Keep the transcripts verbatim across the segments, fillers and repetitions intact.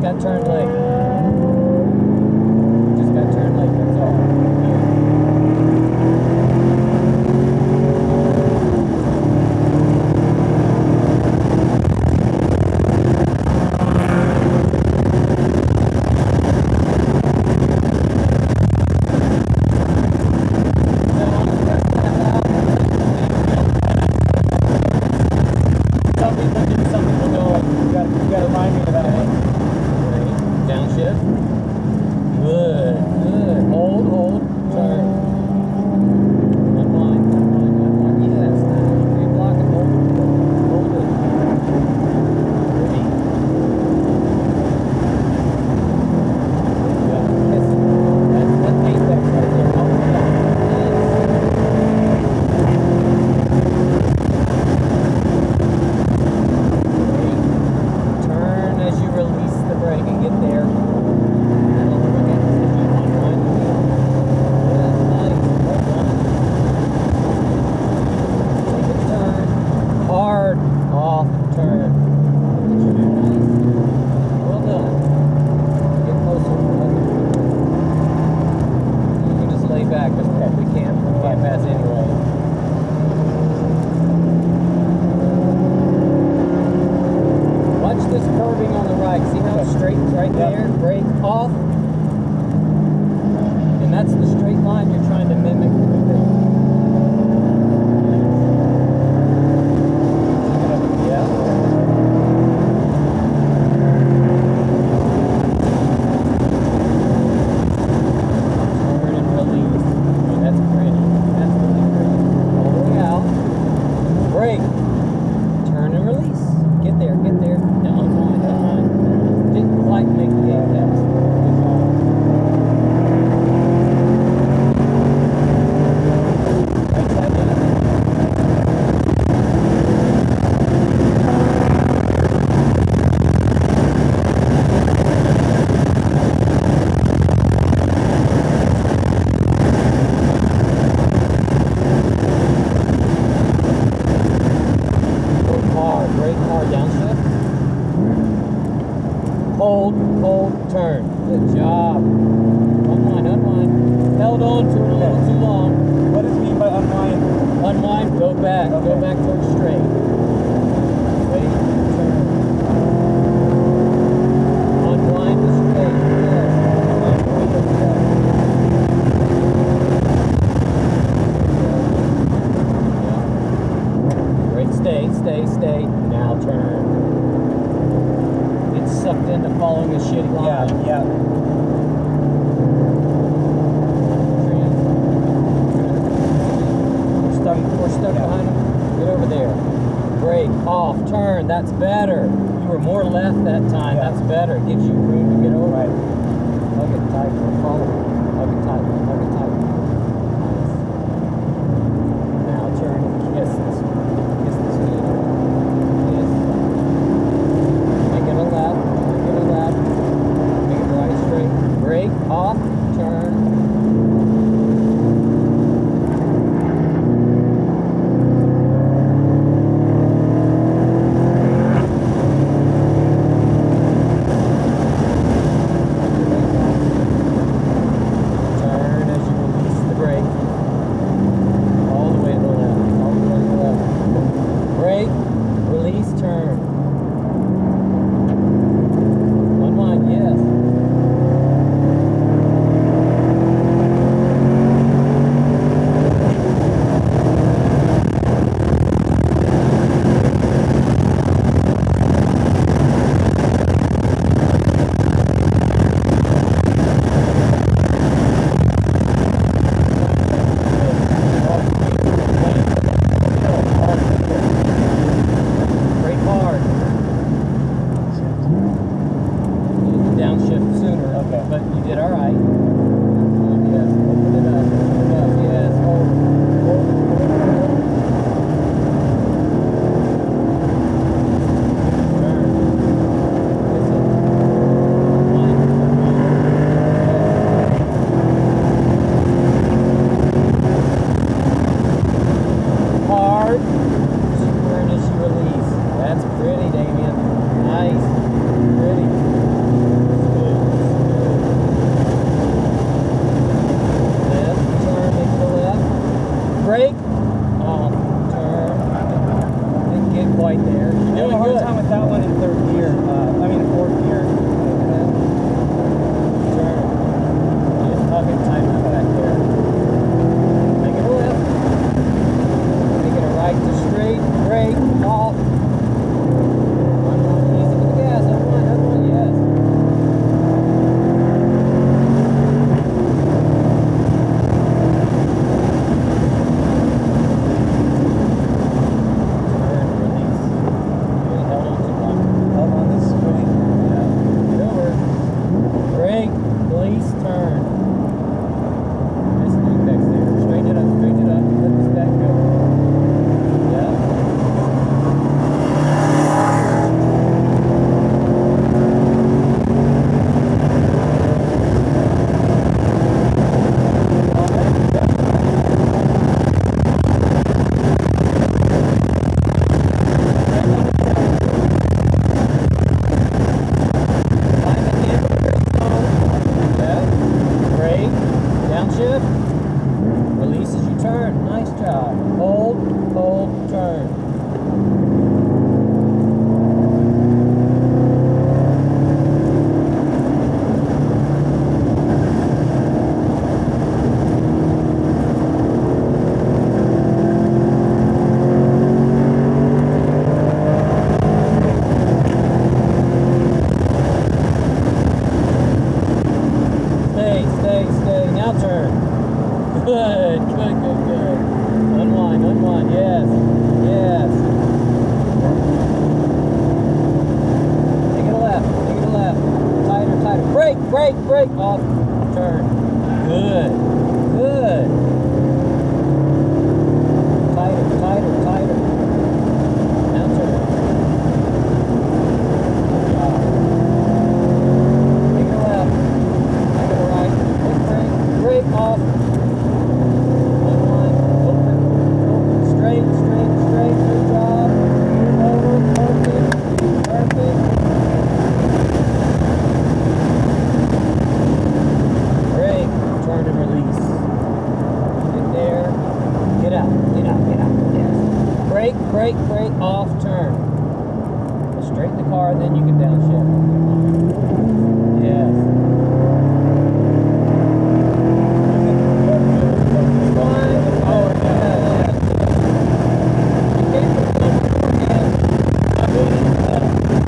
got turned late. Just got turned late, that's all. Hold, hold, turn. Good job. Unwind, unwind. Held on to it a little too long. What does it mean by unwind? Unwind, go back. Okay. Go back towards straight. Wait, turn. Unwind to straight. Yes. Great, stay, stay, stay. Now turn. Sucked into following a shitty line. Yeah, yeah. We're stuck, we're stuck yeah. behind him. Get over there. Brake, off, turn. That's better. You were more left that time. Yeah. That's better. It gives you room to get over. Right. Hug it tight. We're following. Hug it tight. Hug it tight. Nice. Now turn and kiss this. Kiss this knee. Kiss. Make it a left. Make it right straight. Brake, off, turn. Turn as you release brake, brake, off, turn. Good, good. Tighter, tighter, tighter. Now turn. Good job. Take it left. Take it right. Quick brake, brake, off. One, one, open, open, straight, straight, straight. Good job. Move over, perfect, perfect. Brake, turn and release. Get there. Get out, get out, get out. Yes. Brake, brake, brake, off, turn. Straighten the car, then you can downshift. Yes. Fine. Oh, yeah, yeah. You came from beforehand. I'm doing it now.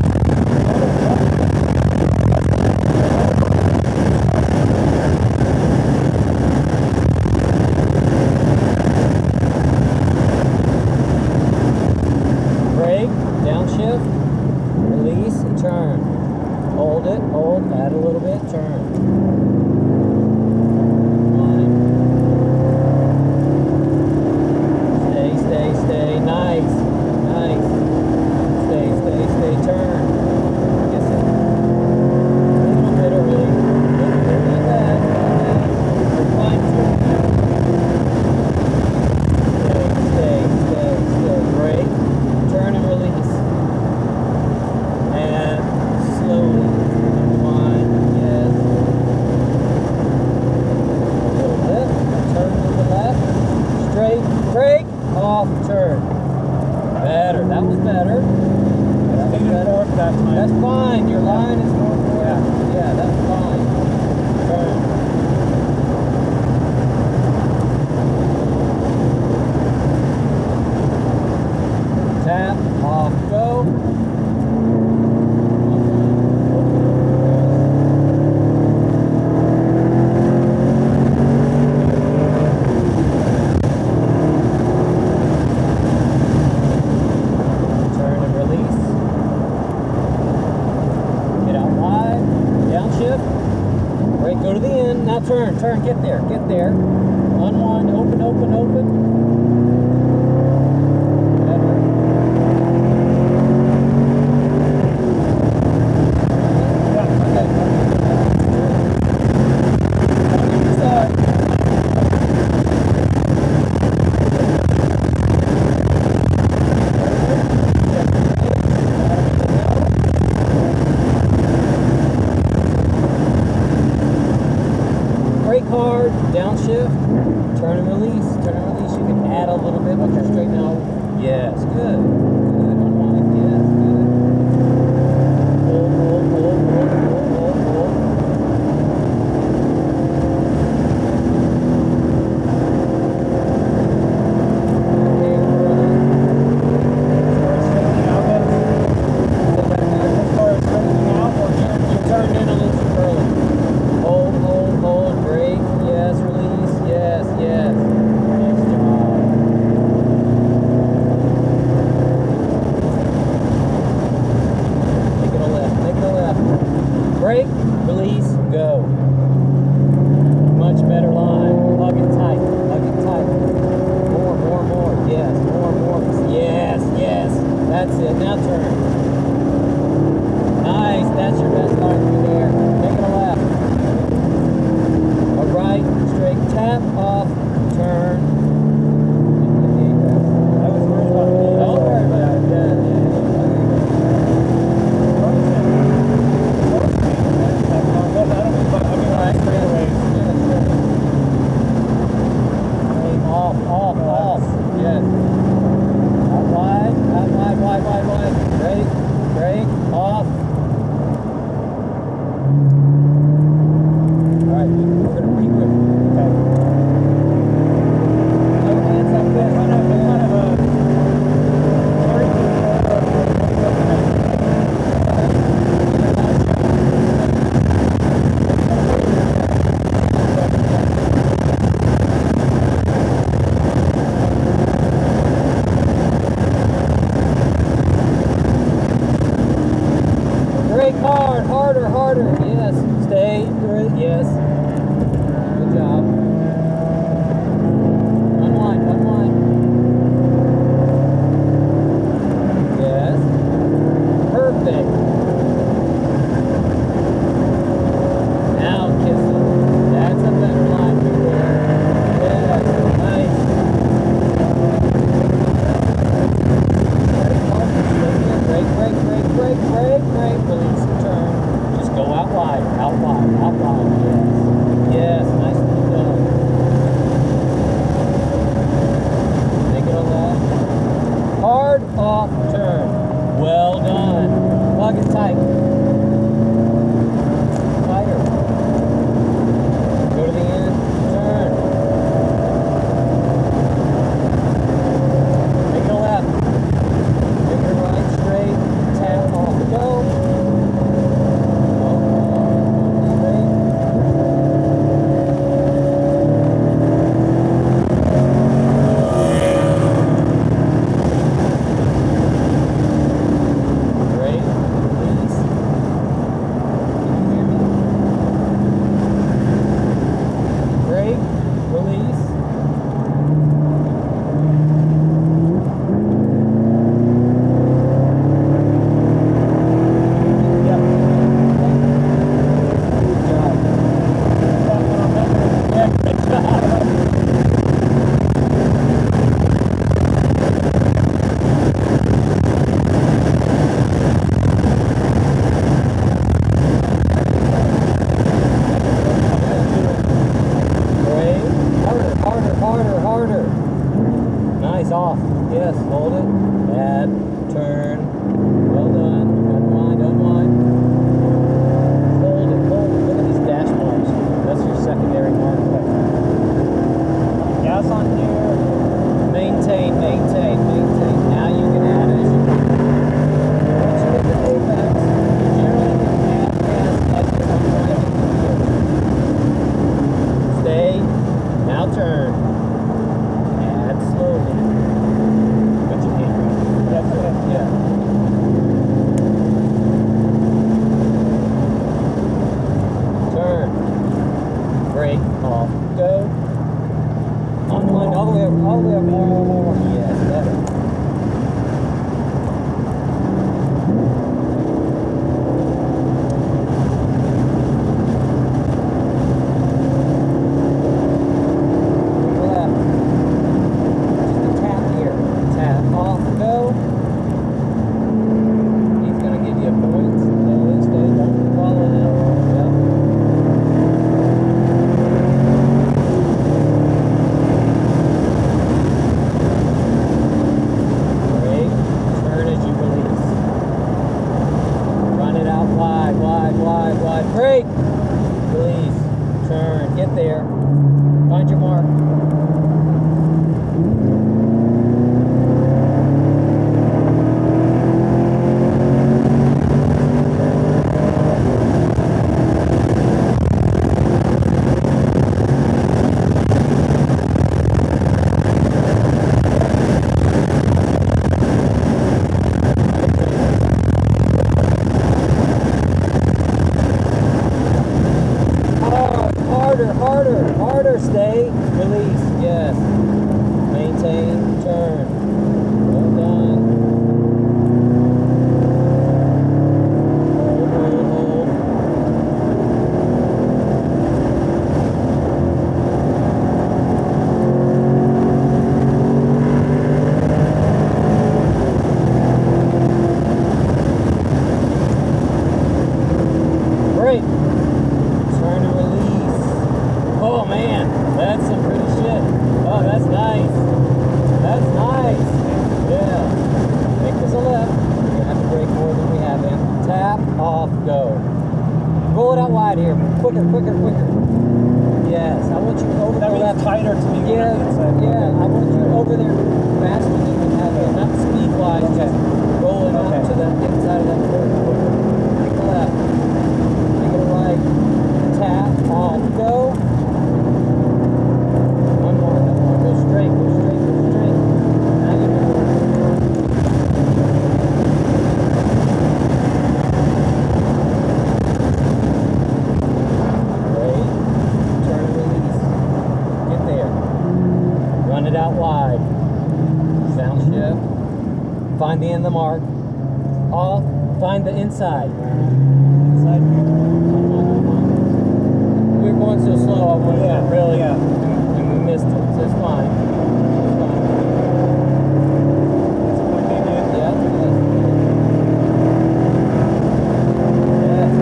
Brake, downshift, release, and turn. Hold it, hold, add a little bit, turn. One. Stay, stay, stay, nice, nice. Stay, stay, stay, turn. Kiss it. A little bit of release. Not bad, not bad. You're fine too. Stay, stay, stay, stay. Brake, turn and release. And slowly. One, yes. A little left, turn to the left. Straight, brake, off, turn. Better, that was better. That was Stayed in better. fourth that time. That's fine, your line is going forward. Yeah, yeah, that's fine. Turn. Tap, off, go. Turn and release. Get out wide. Downshift. Brake, go to the end. Now turn, turn, get there, get there. Unwind, open, open, open. Better. Yeah. Okay. On your side. Brake hard, downshift, turn and release, turn and release. You can add a Brake hard, harder, harder. Yes. Stay. Yes. Good job. Unwind, unwind. Yes. Perfect. Now kiss it. That's a better line right there. Yes. Nice. Brake, brake, brake, brake, brake, brake. Release and turn. Just go out wide, out wide, out wide. Yes. Yes. Nicely done. Make it a left. Hard off turn. Well done. Plug it tight. Tighter. Go to the end. Turn. Make it a left. Make it a right. Straight. Tap off. Go. Straight. Brake. Release. Can you hear me? Brake. Release. Yep. Good job. Yeah, good job. Brake. Harder, harder, harder, harder. Nice, off. Yes, hold it. Add, turn. Well done. Unwind, unwind. Hold it, hold it. Look at these dash marks. That's your secondary marker. Gas on here. Maintain, maintain, maintain. Now you can add as you go. Once you hit the apex, you generally can add gas as you're unwinding the gear. Stay. Now turn. Add slowly. Put your hand right. That's it. Yeah. Turn. Brake off. Go. Unwind all the way up, all the way up. More, more, more, more. Yes, better. Left. Just a tap here. Tap off. Go. He's gonna give you points. Stay, stay. Don't follow him. Yep. Brake. Turn as you release. Run it out wide, wide, wide, wide. Brake. Release. Turn. Get there. Find your mark. Hard, harder, harder, harder. Stay. Release. Yes. Maintain. Turn. Well done. Hold, hold, hold. Brake. Turn and release. Oh man, that's some pretty shit. Oh, that's nice. That's nice. Yeah. Make this a left. You're gonna have to brake more than we have in. Tap, off, go. Roll it out wide here. Quicker, quicker, quicker. Yes, I want you over That the means left. tighter to me. when Yeah, I'm inside. yeah. I want you over there faster than you have it. Not speed wise, Okay. just rolling Okay. up to the inside of that curve quicker. Make a left. Make it a right. Tap, off, go. One more, one more. Go straight, go straight, go straight. Now you can Find the end of the mark. Off. Find the inside. Inside. We were going so slow, I wanted Yeah, to really, yeah. and we missed it, so it's fine. It's fine. It's pointing in. Yeah, yes. Yes,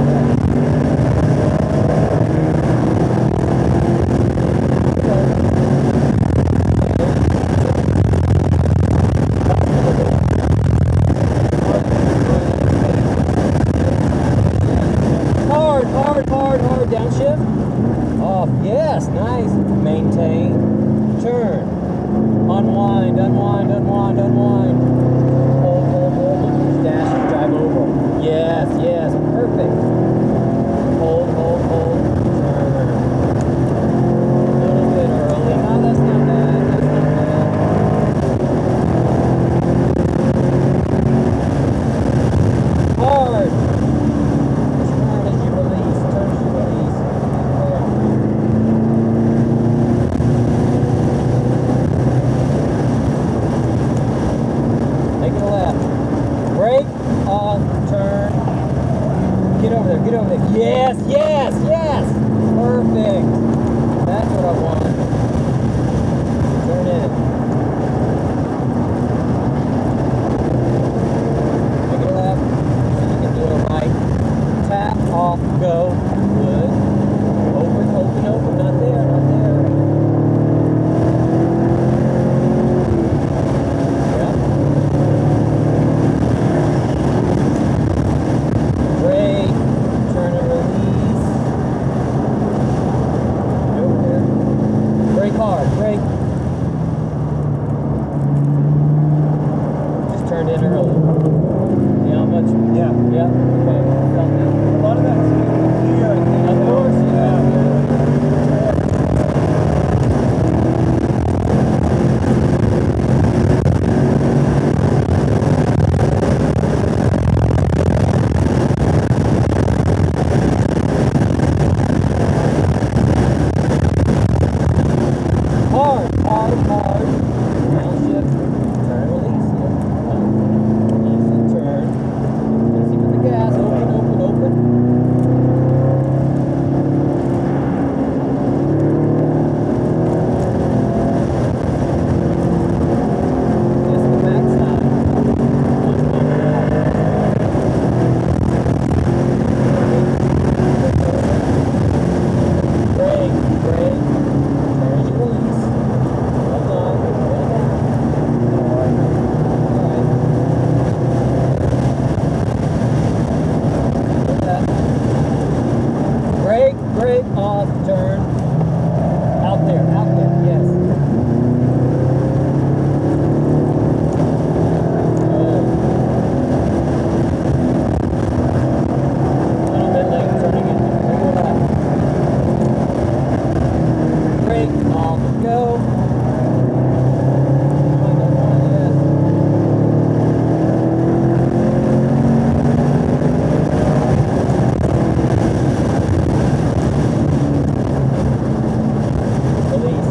Hard, hard, hard, hard. Downshift. Off. Yes, nice. Maintain. Turn. Unwind, unwind, unwind, unwind. Hold, hold, hold. Dash and drive over. Yes, yes. Perfect. Hold, hold, hold. Turn. A little bit early. No, that's not bad. That's not bad. Hard. Turn as you release. Turn as you release. Yeah. Take it a left. Brake, off, turn. Get over there, get over there. Yes, yes, yes! Perfect. That's what I want. Turn in. Take it a left. So you can do it right. Tap, off, go. Good. Open, open, open. Not there, not there. Yep. Brake, turn and release. Get over there. Brake hard, brake. Just turned in early. See how much? Yeah. Yep. Okay. Felt that. A lot of that's here, I think. Of course, yeah. Hard, hard, hard. Downshift. Turn, release. Yep. Easy turn. Easy with the gas. Open, open, open. Yes, the backside. One coming out. Brake, brake. Turn as you release. Well done. Well done. All right. All right. Look at that. Brake, brake, off, turn. Out there, out there, yes. Good. Little bit late turning it. Take it left. Brake, off, go. One, one, yes. Release.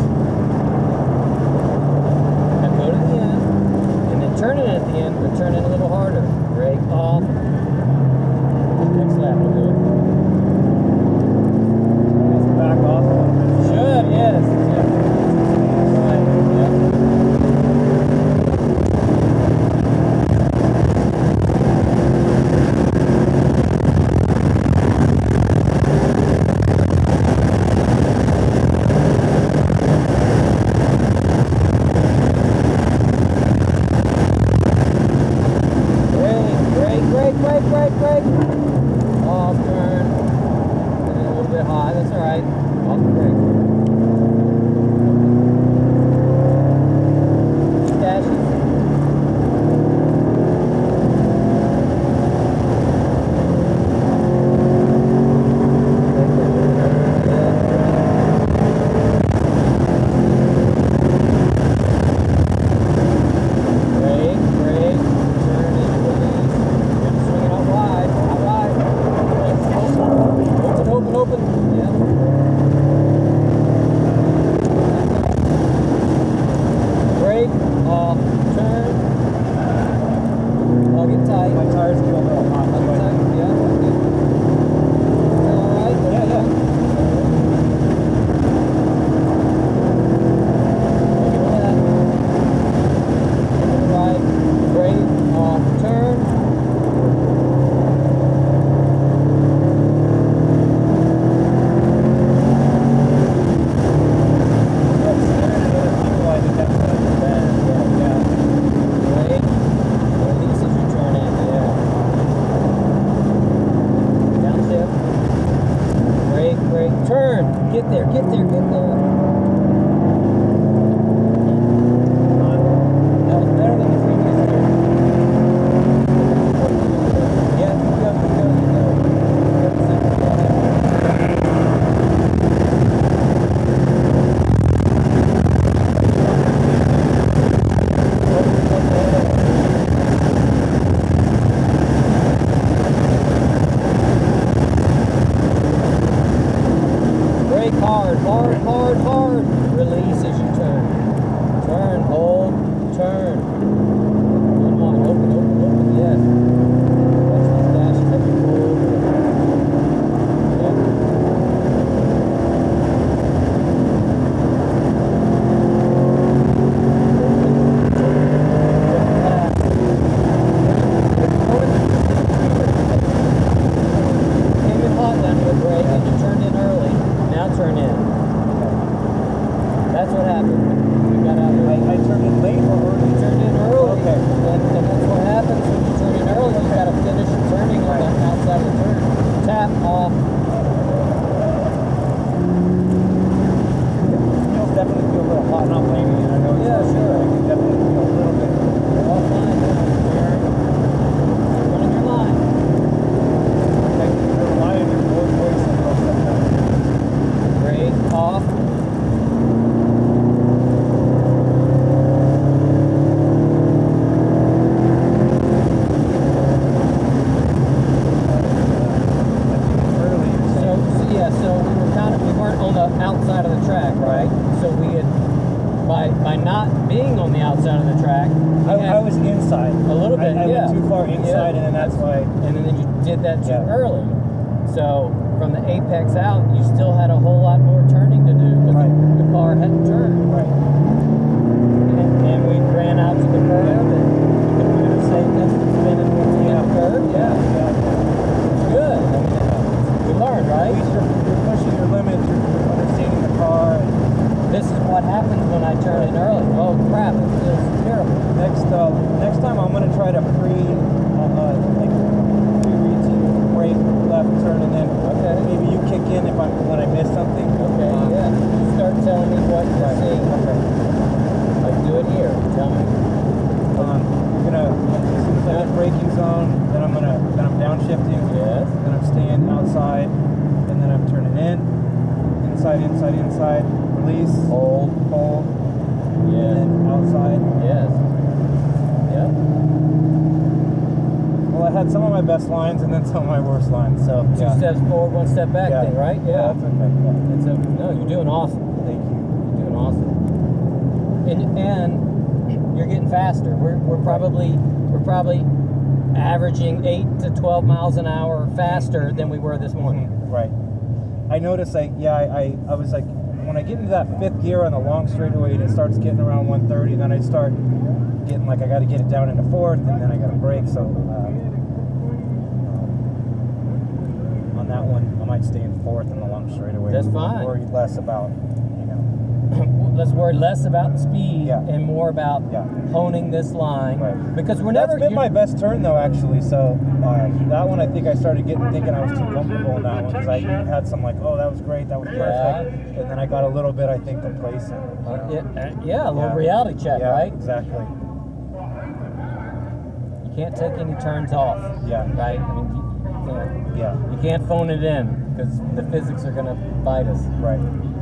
And go to the end. And then turn it at the end, but turn it a little harder. Brake off. Next lap will do it. It's back off a little bit. Should, yes. Yep. Right. Yep. Brake, brake, brake, brake, brake, brake. Off, turn. And then a little bit high, that's alright. Off the brake. Dash it. Brake, brake, turn and release. You're swinging out wide, out wide. Open, open, open. Yeah. Get there, get there, get there. That was better than the previous turn. Yeah, you go, you go, you go. Brake hard, hard, hard, hard. Release as you turn. Turn, hold, turn. One more. Open, open, open. Yes. Watch these dashes as you pull over. Yep. Came in hot down your brake and you turned in early. Now turn in. That's what happened. We got out I, early. I turned in late or early? You turned in early. Okay. And, and that's what happens when you turn in early. You got to finish turning on the outside of the turn. Tap off. Feels definitely feel a little hot, not blaming you. I know it's Yeah, not sure. I can definitely feel a little bit. You're all fine. You're running your line. Like you're relying on your board voice and all that. Brake off. Early, you're So, saying. so yeah, so we were kind of we weren't on the outside of the track, right? So we had by by not being on the outside of the track, we I, had I was inside. a little bit, I, I yeah. went too far inside, Yeah. and then that's why. and then you did that too Yeah. early. So from the apex out, you still had a whole lot more turning to do because Right. the, the car hadn't turned. Right. And, and we ran out to the curb, and the computer saved us from spinning towards the end of the curb. Yeah, Yeah. it's good. I mean, you learned, At right? least you're, you're pushing your limits. You're, you're understanding the car. And This is what happens when I turn in early. Oh crap! It feels terrible. next, uh, next time I'm gonna try to pre, uh, uh, like pre-routine brake left turn, and then Okay. maybe you kick in if I when I miss something. Okay, Um, yeah. You start telling me what you're Right. seeing. Okay. Like do it here. Tell me. Um, you're gonna as soon as I hit braking zone, then I'm gonna then I'm downshifting. Yes. Then I'm staying outside, and then I'm turning in, inside, inside, inside, release, Hold. hold, Yes. and then outside. Yes. Yep. Well, I had some of my best lines and then some of my worst lines. So Two yeah. steps forward, one step back Yeah. thing, right? Yeah, that's okay. Yeah. It's a, no, you're doing awesome. Thank you. You're doing awesome. And and you're getting faster. We're we're probably we're probably averaging eight to twelve miles an hour faster than we were this morning. Mhm. Right. I noticed, like, yeah, I, I, I was like, when I get into that fifth gear on the long straightaway and it starts getting around one thirty, then I start getting like, I got to get it down into fourth, and then I got to brake. So uh, um, on that one, I might stay in fourth in the long straightaway. That's fine. Worry less about, you know. Let's worry less about the speed Yeah. and more about Yeah. honing this line. Right. Because we're That's never. been you're- my best turn though, actually. So uh, that one, I think I started getting thinking I was too comfortable in that one because I had some like, oh, that was great, that was perfect, Yeah. and then I got a little bit, I think, complacent. Uh, yeah, uh, yeah, a little Yeah. reality check, Yeah, right? exactly. You can't take any turns off. Yeah. Right? I mean, you, you, know, Yeah. you can't phone it in because the physics are going to bite us. Right.